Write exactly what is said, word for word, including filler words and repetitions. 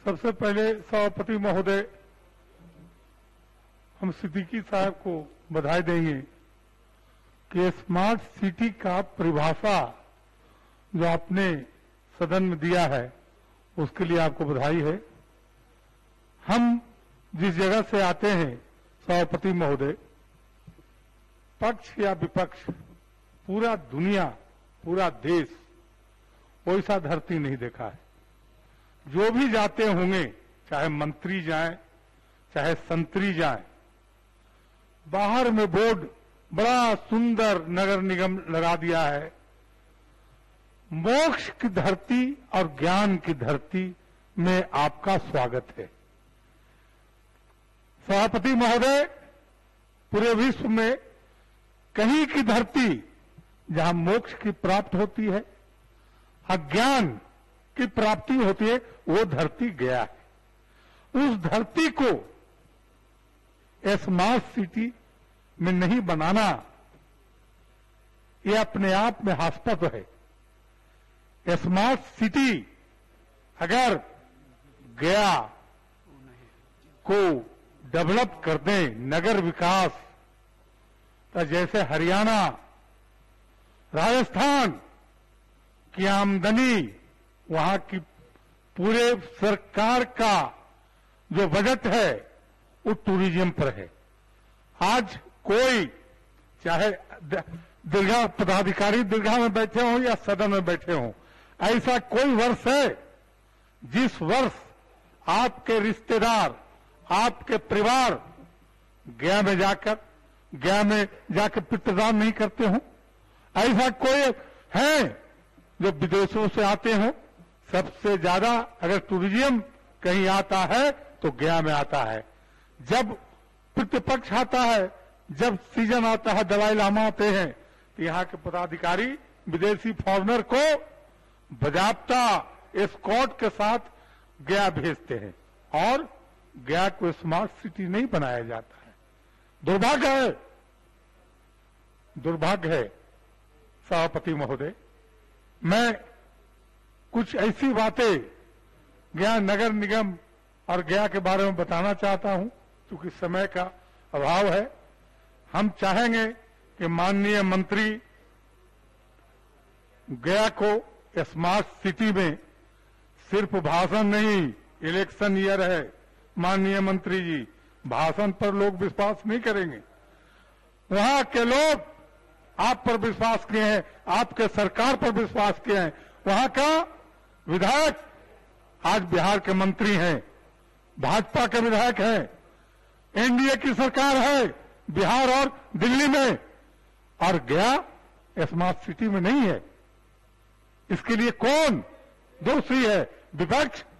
सबसे पहले सभापति महोदय, हम सिद्दीकी साहब को बधाई देंगे कि स्मार्ट सिटी का परिभाषा जो आपने सदन में दिया है उसके लिए आपको बधाई है। हम जिस जगह से आते हैं सभापति महोदय, पक्ष या विपक्ष, पूरा दुनिया, पूरा देश वैसा धरती नहीं देखा है। जो भी जाते होंगे, चाहे मंत्री जाएं, चाहे संतरी जाएं, बाहर में बोर्ड बड़ा सुंदर नगर निगम लगा दिया है, मोक्ष की धरती और ज्ञान की धरती में आपका स्वागत है। सभापति महोदय, पूरे विश्व में कहीं की धरती जहां मोक्ष की प्राप्त होती है, अज्ञान की प्राप्ति होती है, वो धरती गया है। उस धरती को स्मार्ट सिटी में नहीं बनाना, ये अपने आप में हास्यास्पद है। स्मार्ट सिटी अगर गया को डेवलप कर दें, नगर विकास, तो जैसे हरियाणा, राजस्थान की आमदनी, वहां की पूरे सरकार का जो बजट है वो टूरिज्म पर है। आज कोई, चाहे दीर्घा पदाधिकारी दीर्घा में बैठे हों या सदन में बैठे हों, ऐसा कोई वर्ष है जिस वर्ष आपके रिश्तेदार, आपके परिवार गया में जाकर गया में जाकर पितृदान नहीं करते हों? ऐसा कोई है जो विदेशों से आते हों? सबसे ज्यादा अगर टूरिज्म कहीं आता है तो गया में आता है। जब प्रतिपक्ष आता है, जब सीजन आता है, दलाई लामा आते हैं, तो यहाँ के पदाधिकारी विदेशी फॉरेनर को बजाबता एस्कॉर्ट के साथ गया भेजते हैं और गया को स्मार्ट सिटी नहीं बनाया जाता है। दुर्भाग्य है, दुर्भाग्य है सभापति महोदय। मैं कुछ ऐसी बातें गया नगर निगम और गया के बारे में बताना चाहता हूं, क्योंकि समय का अभाव है। हम चाहेंगे कि माननीय मंत्री गया को स्मार्ट सिटी में सिर्फ भाषण नहीं, इलेक्शन ईयर है माननीय मंत्री जी, भाषण पर लोग विश्वास नहीं करेंगे। वहां के लोग आप पर विश्वास किए हैं, आपके सरकार पर विश्वास किए हैं। वहां का विधायक आज बिहार के मंत्री हैं, भाजपा के विधायक हैं, एनडीए की सरकार है बिहार और दिल्ली में, और गया स्मार्ट सिटी में नहीं है। इसके लिए कौन दोषी है? विपक्ष